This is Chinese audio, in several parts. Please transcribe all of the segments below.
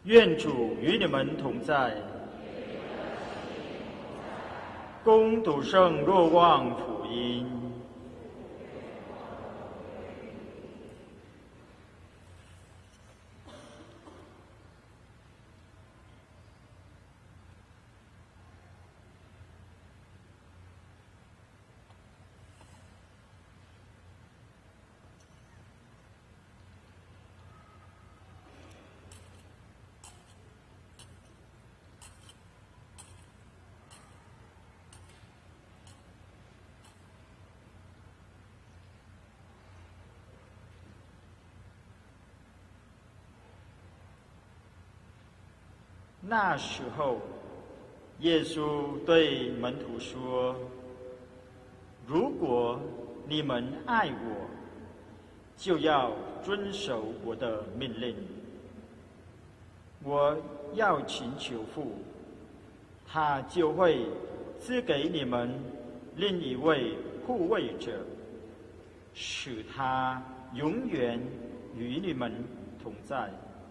愿主与你们同在。恭读圣若望福音。那时候，耶稣对门徒说：“如果你们爱我，就要遵守我的命令。我要请求父，他就会赐给你们另一位护卫者，使他永远与你们同在。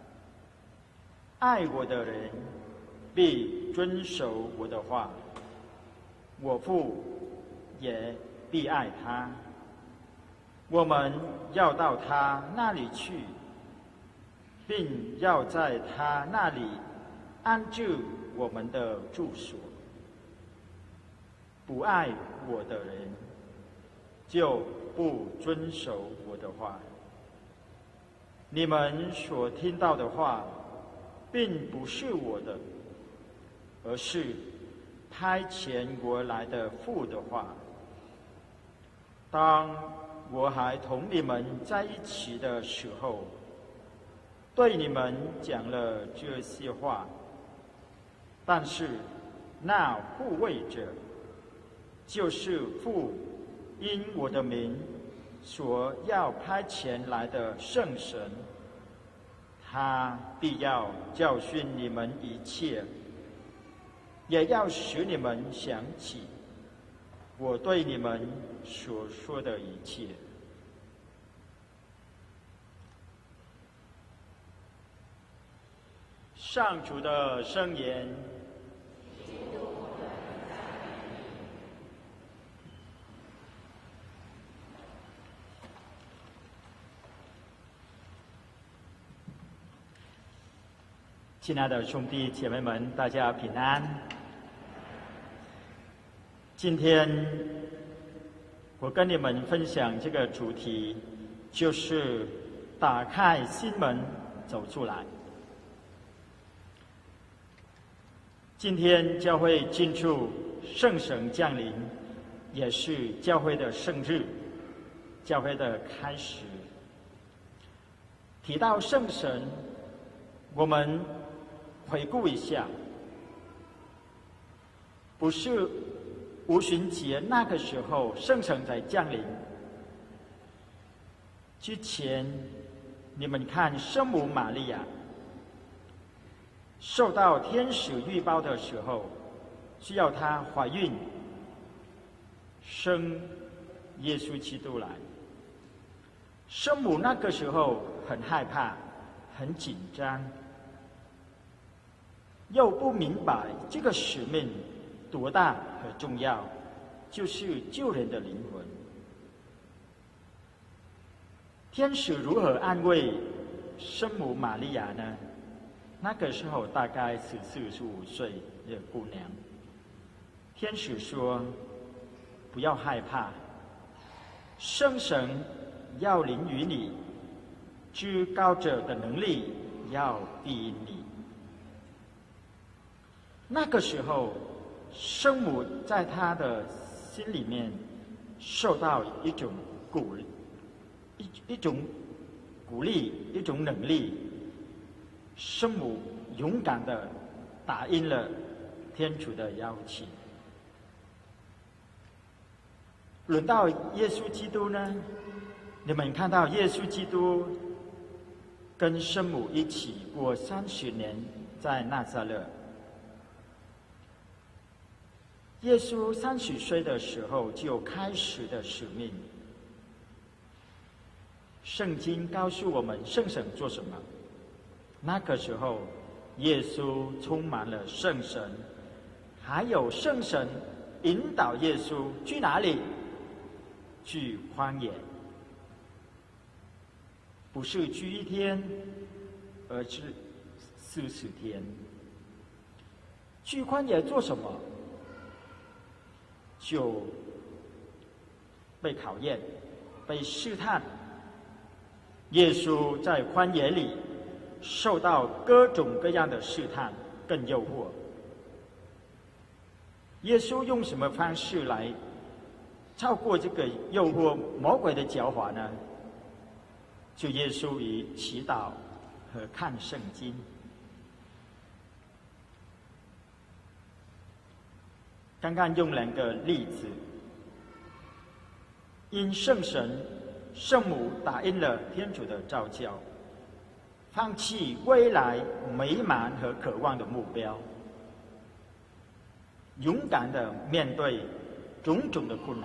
爱我的人必遵守我的话，我父也必爱他。我们要到他那里去，并要在他那里安置我们的住所。不爱我的人，就不遵守我的话。你们所听到的话，并不是我的，而是派遣我来的父的话。当我还同你们在一起的时候，对你们讲了这些话，但是那护卫者，就是父因我的名所要派遣来的圣神，他必要教训你们一切，也要使你们想起我对你们所说的一切。上主的圣言。亲爱的兄弟姐妹们，大家平安。今天我跟你们分享这个主题，就是打开心门走出来。今天教会庆祝圣神降临，也是教会的圣日，教会的开始。提到圣神，我们回顾一下，不是五旬节那个时候圣神才降临。之前，你们看圣母玛利亚受到天使预报的时候，需要她怀孕，生耶稣基督来。圣母那个时候很害怕，很紧张，又不明白这个使命多大和重要，就是救人的灵魂。天使如何安慰圣母玛利亚呢？那个时候大概是45岁的姑娘。天使说：“不要害怕，圣神要临于你，至高者的能力要庇荫你。”那个时候，圣母在她的心里面受到一种鼓励，一种鼓励，一种能力。圣母勇敢地答应了天主的邀请。轮到耶稣基督呢？你们看到耶稣基督跟圣母一起过30年在纳撒勒。耶稣30岁的时候就开始的使命。圣经告诉我们圣神做什么？那个时候， 耶稣充满了圣神，还有圣神引导耶稣去哪里？去旷野，不是去1天，而是40天。去旷野做什么？就被考验，被试探。耶稣在旷野里受到各种各样的试探跟诱惑。耶稣用什么方式来超过这个诱惑魔鬼的狡猾呢？就耶稣以祈祷和看圣经。刚刚用2个例子，因圣神、圣母答应了天主的召叫，放弃未来美满和渴望的目标，勇敢地面对种种的困难。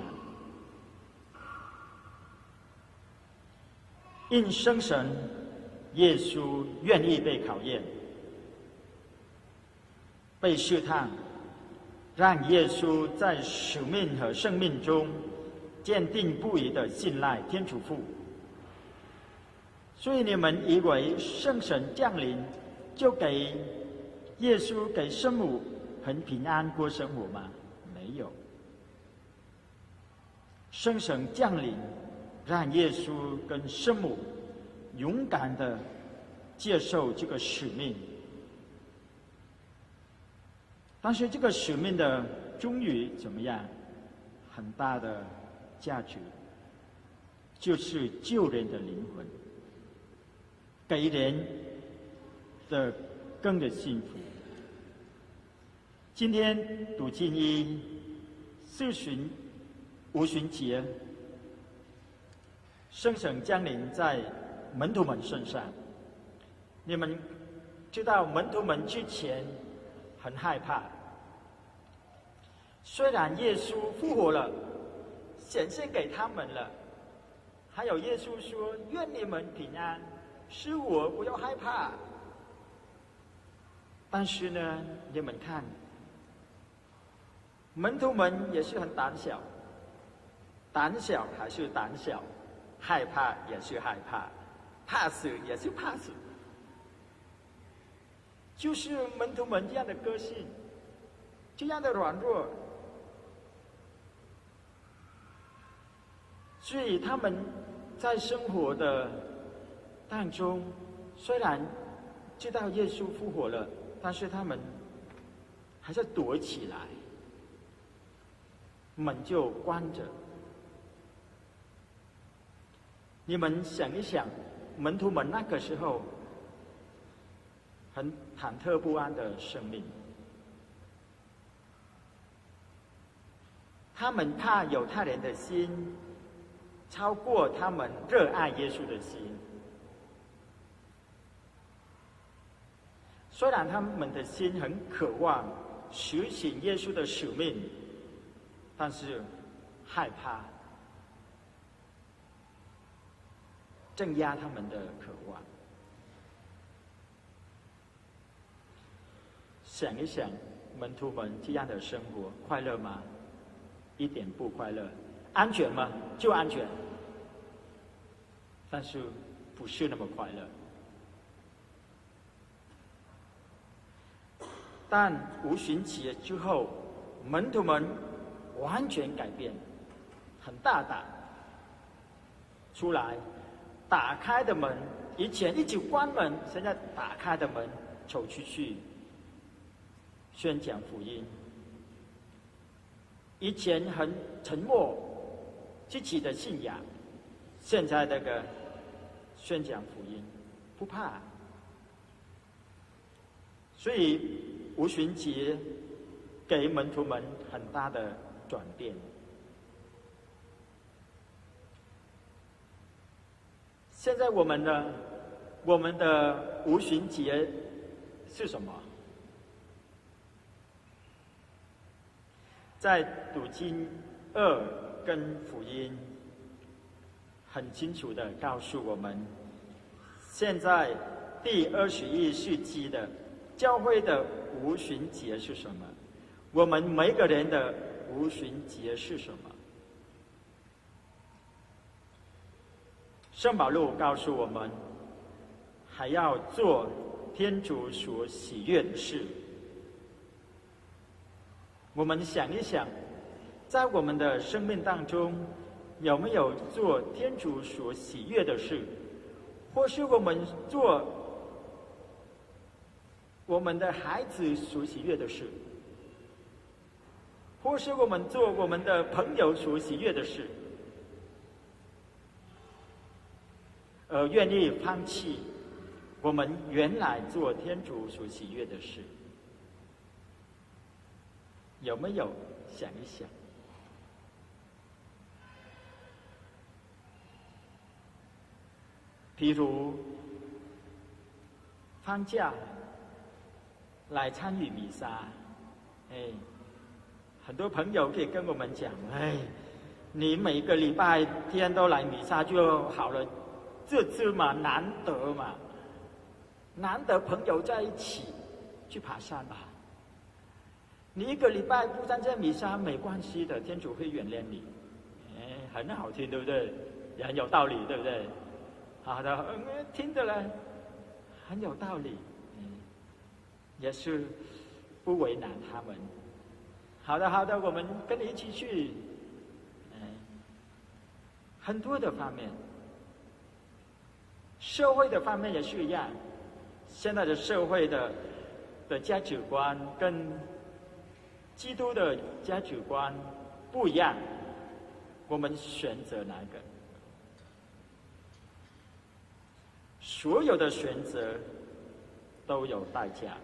因圣神，耶稣愿意被考验、被试探，让耶稣在使命和生命中坚定不移地信赖天主父。所以你们以为圣神降临就给耶稣、给圣母很平安过生活吗？没有。圣神降临，让耶稣跟圣母勇敢地接受这个使命。但是这个使命的终于怎么样？很大的价值，就是救人的灵魂，给人的更的幸福。今天笃信一五旬节，圣神降临在门徒们身上。你们知道，门徒们之前很害怕，虽然耶稣复活了，显现给他们了，还有耶稣说：“愿你们平安，是我，不要害怕。”但是呢，你们看，门徒们也是很胆小，胆小还是胆小，害怕也是害怕，怕死也是怕死，就是门徒们这样的个性，这样的软弱。所以他们在生活的当中，虽然知道耶稣复活了，但是他们还是躲起来，门就关着。你们想一想，门徒们那个时候很忐忑不安的生命，他们怕犹太人的心超过他们热爱耶稣的心。虽然他们的心很渴望实行耶稣的使命，但是害怕镇压他们的渴望。想一想，门徒们这样的生活快乐吗？一点不快乐。安全吗？就安全，但是不是那么快乐。但五旬节之后，门徒们完全改变，很大胆，出来打开的门，以前一直关门，现在打开的门走出去宣讲福音。以前很沉默自己的信仰，现在这个宣讲福音不怕。所以五旬节给门徒们很大的转变。现在我们的五旬节是什么？在笃经2跟福音很清楚地告诉我们，现在第21世纪的教会的五旬节是什么？我们每个人的五旬节是什么？圣保禄告诉我们，还要做天主所喜悦的事。我们想一想，在我们的生命当中，有没有做天主所喜悦的事，或是我们做我们的孩子所喜悦的事，或是我们做我们的朋友所喜悦的事，而愿意放弃我们原来做天主所喜悦的事？有没有想一想？譬如放假来参与弥撒，很多朋友可以跟我们讲，你每个礼拜天都来弥撒就好了，这次嘛难得嘛，难得朋友在一起去爬山吧。你一个礼拜不参加弥撒没关系的，天主会原谅你。很好听，对不对？也很有道理，对不对？好的，听着呢，很有道理，也是不为难他们。好的，好的，我们跟你一起去。很多的方面，社会的方面也是一样。现在的社会的价值观跟基督的价值观不一样，我们选择哪一个？所有的选择都有代价。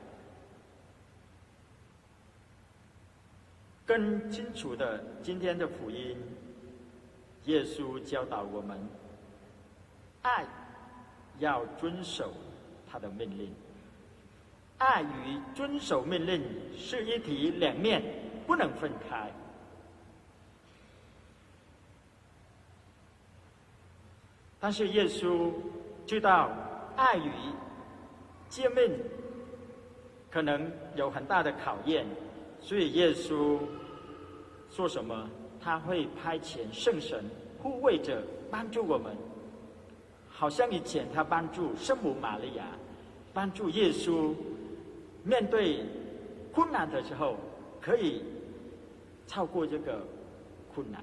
更清楚的，今天的福音，耶稣教导我们，爱要遵守他的命令。爱与遵守命令是一体两面，不能分开。但是耶稣知道爱与诫命可能有很大的考验，所以耶稣说什么？他会派遣圣神护卫者帮助我们，好像以前他帮助圣母玛利亚，帮助耶稣面对困难的时候可以超过这个困难。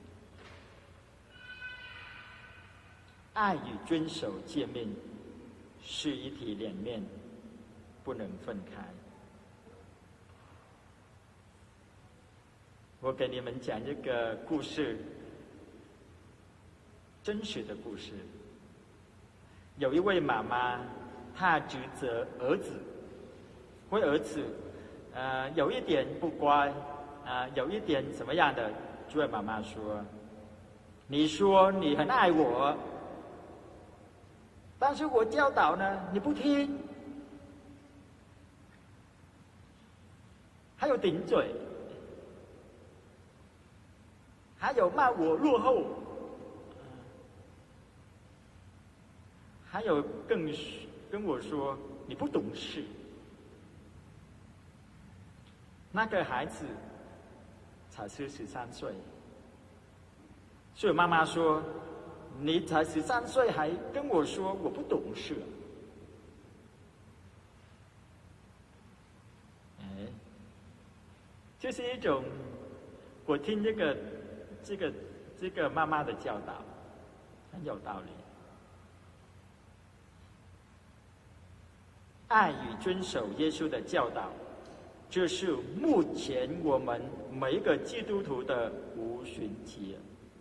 爱与遵守诫命是一体两面，不能分开。我给你们讲这个故事，真实的故事。有一位妈妈，她指责儿子，为儿子有一点不乖，有一点怎么样的，就对妈妈说：“你说你很爱我，但是我教导呢，你不听，还有顶嘴，还有骂我落后，还有跟我说你不懂事。”那个孩子才是13岁，所以妈妈说：“你才13岁，还跟我说我不懂事。”这是一种，我听这个妈妈的教导，很有道理。爱与遵守耶稣的教导，这是目前我们每一个基督徒的五旬节。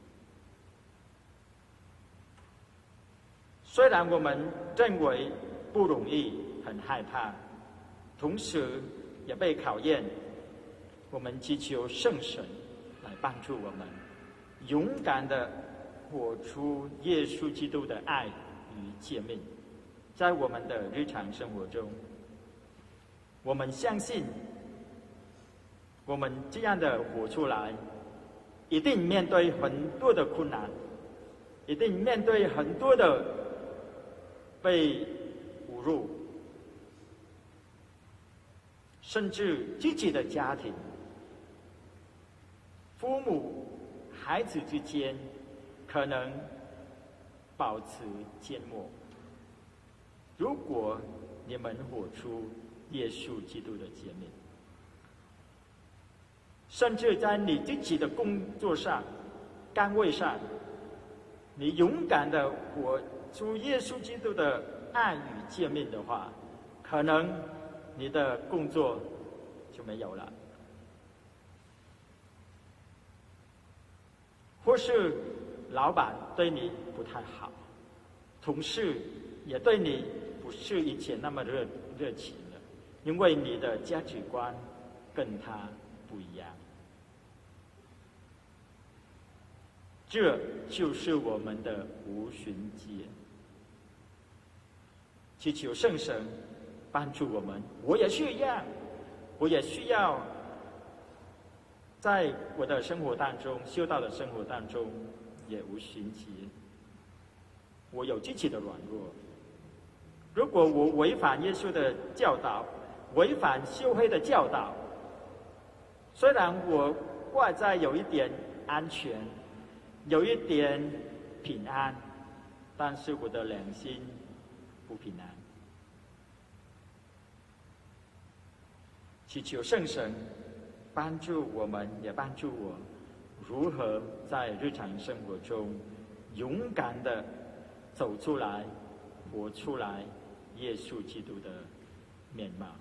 虽然我们认为不容易，很害怕，同时也被考验，我们祈求圣神来帮助我们，勇敢地活出耶稣基督的爱与诫命，在我们的日常生活中，我们相信，我们这样的活出来，一定面对很多的困难，一定面对很多的被侮辱， 甚至自己的家庭、父母、孩子之间，可能保持缄默。如果你们活出耶稣基督的诫命，甚至在你自己的工作上、岗位上，你勇敢的活出耶稣基督的爱与诫命的话，可能你的工作就没有了，或是老板对你不太好，同事也对你不是以前那么热情了，因为你的价值观跟他不一样。这就是我们的无旬节。祈求圣神帮助我们，我也需要在我的生活当中、修道的生活当中也无旬节。我有自己的软弱，如果我违反耶稣的教导，违反修会的教导，虽然我外在有一点安全，有一点平安，但是我的良心不平安。祈求圣神帮助我们，也帮助我，如何在日常生活中勇敢的走出来，活出来耶稣基督的面貌。